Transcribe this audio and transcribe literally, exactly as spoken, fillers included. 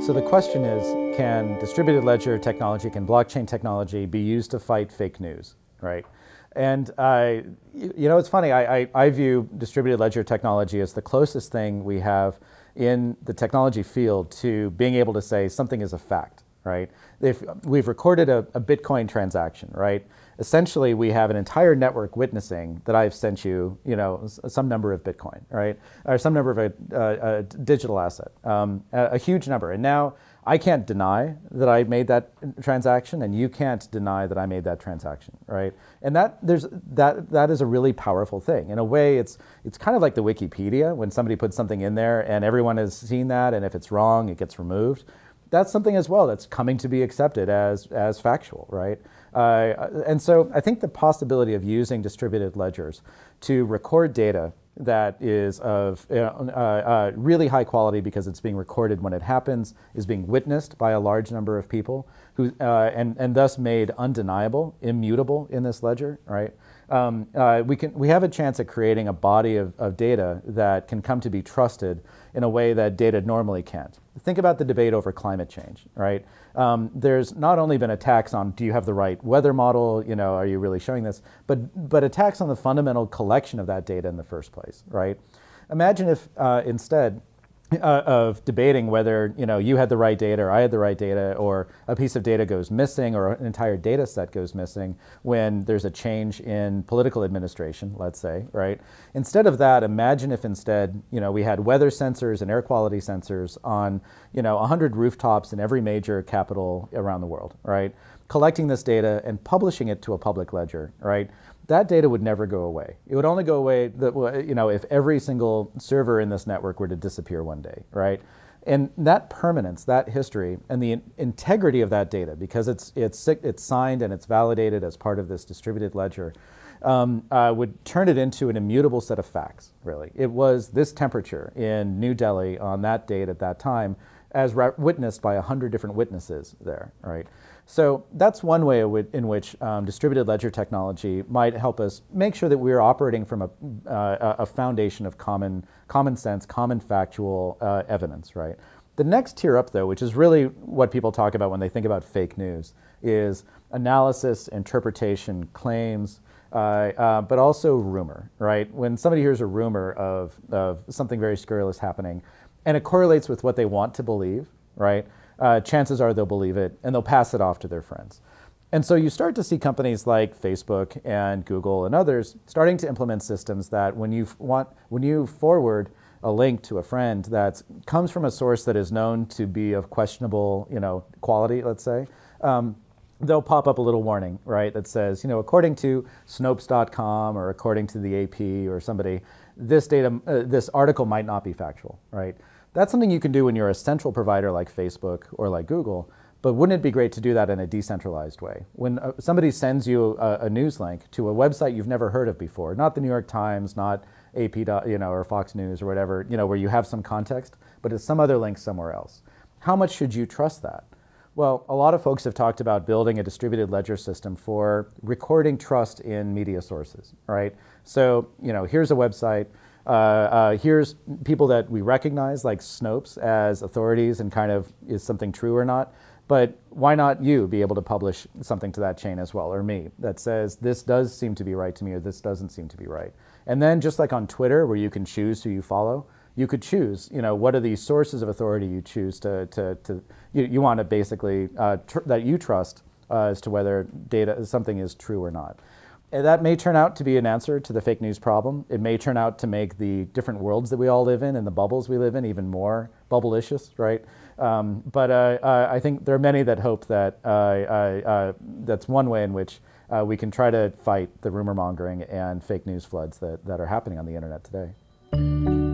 So the question is, can distributed ledger technology, can blockchain technology be used to fight fake news, right? And uh, you know, it's funny, I, I, I view distributed ledger technology as the closest thing we have in the technology field to being able to say something is a fact, right? If we've recorded a, a Bitcoin transaction, right? Essentially, we have an entire network witnessing that I've sent you, you know, some number of Bitcoin, right? Or some number of a, a, a digital asset, um, a, a huge number. And now I can't deny that I made that transaction, and you can't deny that I made that transaction, right? And that there's that that is a really powerful thing. In a way, it's it's kind of like the Wikipedia when somebody puts something in there and everyone has seen that, and if it's wrong, it gets removed. That's something as well that's coming to be accepted as as factual, right? Uh, and so I think the possibility of using distributed ledgers to record data that is of uh, uh, really high quality because it's being recorded when it happens, is being witnessed by a large number of people, who uh, and and thus made undeniable, immutable in this ledger, right? Um, uh, we can we have a chance at creating a body of, of data that can come to be trusted in a way that data normally can't. Think about the debate over climate change, right? Um, there's not only been attacks on, do you have the right weather model, you know, are you really showing this, but, but attacks on the fundamental collection of that data in the first place, right? Imagine if uh, instead uh, of debating whether, you know, you had the right data or I had the right data, or a piece of data goes missing or an entire data set goes missing when there's a change in political administration, let's say, right? Instead of that, imagine if instead, you know, we had weather sensors and air quality sensors on, you know, one hundred rooftops in every major capital around the world, right? Collecting this data and publishing it to a public ledger, right? That data would never go away. It would only go away, that, you know, if every single server in this network were to disappear one day, right? And that permanence, that history, and the in integrity of that data, because it's, it's, it's signed and it's validated as part of this distributed ledger, um, uh, would turn it into an immutable set of facts, really. It was this temperature in New Delhi on that date at that time, as witnessed by a hundred different witnesses there, right? So that's one way in which um, distributed ledger technology might help us make sure that we're operating from a, uh, a foundation of common, common sense, common factual uh, evidence, right? The next tier up, though, which is really what people talk about when they think about fake news, is analysis, interpretation, claims, uh, uh, but also rumor, right? When somebody hears a rumor of, of something very scurrilous happening, and it correlates with what they want to believe, right? Uh, chances are they'll believe it, and they'll pass it off to their friends. And so you start to see companies like Facebook and Google and others starting to implement systems that when you want, when you forward a link to a friend that comes from a source that is known to be of questionable, you know, quality, let's say, um, they'll pop up a little warning, right, that says, you know, according to Snopes dot com or according to the A P or somebody, this data, uh, this article might not be factual, right? That's something you can do when you're a central provider like Facebook or like Google, but wouldn't it be great to do that in a decentralized way? When uh, somebody sends you a, a news link to a website you've never heard of before, not the New York Times, not A P, you know, or Fox News or whatever, you know, where you have some context, but it's some other link somewhere else. How much should you trust that? Well, a lot of folks have talked about building a distributed ledger system for recording trust in media sources, right? So, you know, here's a website. Uh, uh, here's people that we recognize, like Snopes, as authorities and kind of is something true or not. But why not you be able to publish something to that chain as well, or me, that says this does seem to be right to me or this doesn't seem to be right. And then just like on Twitter, where you can choose who you follow, you could choose, you know, what are the sources of authority you choose to, to, to you, you want to basically, uh, tr that you trust uh, as to whether data, something is true or not. And that may turn out to be an answer to the fake news problem. It may turn out to make the different worlds that we all live in and the bubbles we live in even more bubblicious, right? Um, but uh, uh, I think there are many that hope that uh, uh, uh, that's one way in which uh, we can try to fight the rumor mongering and fake news floods that, that are happening on the internet today.